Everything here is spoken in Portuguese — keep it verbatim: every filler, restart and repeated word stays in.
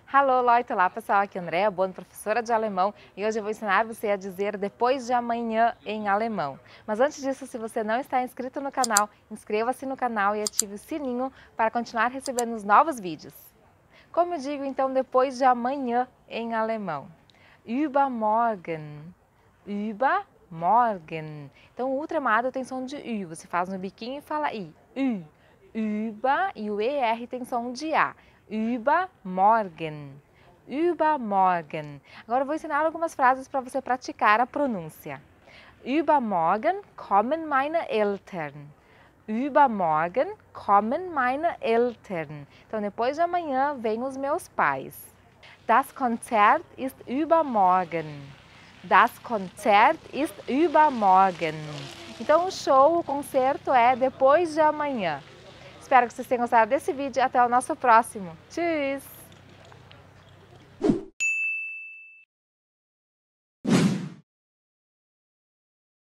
Hallo Leute, olá pessoal, aqui é a Andrea Bono, professora de alemão, e hoje eu vou ensinar você a dizer depois de amanhã em alemão. Mas antes disso, se você não está inscrito no canal, inscreva-se no canal e ative o sininho para continuar recebendo os novos vídeos. Como eu digo então depois de amanhã em alemão? Übermorgen, übermorgen. Então o ultramado tem som de U, você faz no biquinho e fala I, U. Über e o E R tem som de A. Übermorgen, übermorgen. Agora eu vou ensinar algumas frases para você praticar a pronúncia. Übermorgen kommen meine Eltern. Übermorgen kommen meine Eltern. Então, depois de amanhã, vêm os meus pais. Das Konzert ist übermorgen. Das Konzert ist übermorgen. Então, o show, o concerto é depois de amanhã. Espero que vocês tenham gostado desse vídeo. Até o nosso próximo. Tschüss!